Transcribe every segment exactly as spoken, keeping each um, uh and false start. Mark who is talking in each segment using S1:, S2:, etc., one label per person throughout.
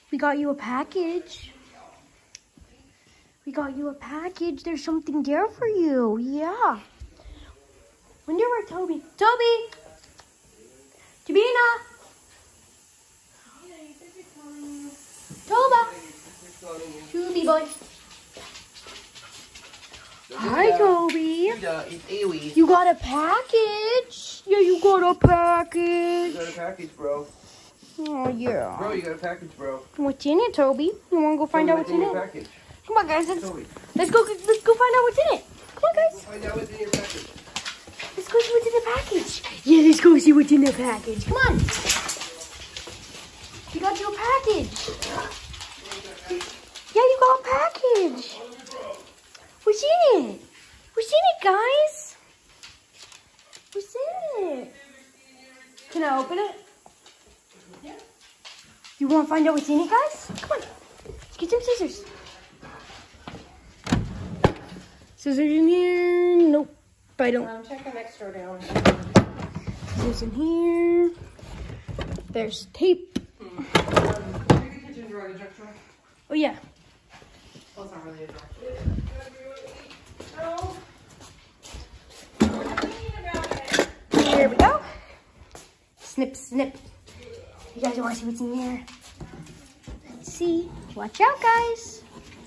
S1: We got you a package. We got you a package. There's something there for you. Yeah. Wonder where Toby. Toby! Tabina! Toba! Toby boy. Hi, Toby. You got a package. Yeah, you got a package.
S2: You got a package, bro.
S1: Oh, yeah.
S2: Bro, you got a package, bro.
S1: What's in it, Toby? You want to go find
S2: Toby,
S1: out what's in
S2: your
S1: it?
S2: package.
S1: Come on, guys. Let's,
S2: Toby.
S1: let's go. Let's go find out what's in it. Come on, guys.
S2: Find out what's in your package.
S1: Let's go see what's in the package. Yeah, let's go see what's in the package. Come on. We got you a package. Yeah, you got a package. What's in it? What's in it, guys? What's in it? Can I open it? Yeah. You want to find out what's in it, guys? Come on. Let's get some scissors. Scissors in here. Nope. I don't.
S3: Um, check the next door down.
S1: Scissors in here. There's tape.
S3: Hmm. Um, check the kitchen drawer, the junk drawer.
S1: Oh, yeah.
S3: Well, it's not really a drawer.
S1: Here we go. Snip, snip. You guys want to see what's in there? Let's see. Watch out, guys.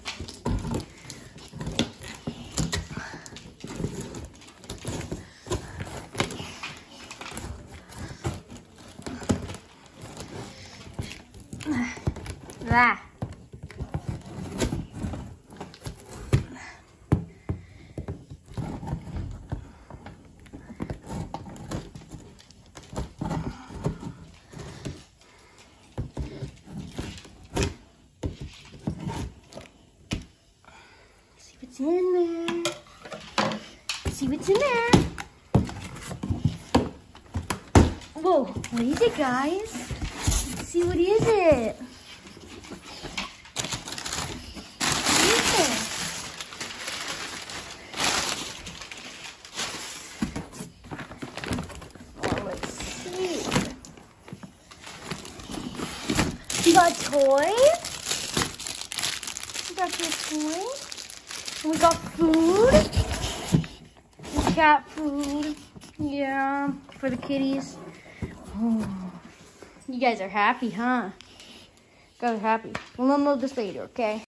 S1: Ah. See what's in there. See what's in there. Whoa, what is it, guys? Let's see, what is it? We got toys. We got your toys. And we got food. Cat food. Yeah, for the kitties. Oh, you guys are happy, huh? You guys are happy. We'll unload this later, okay?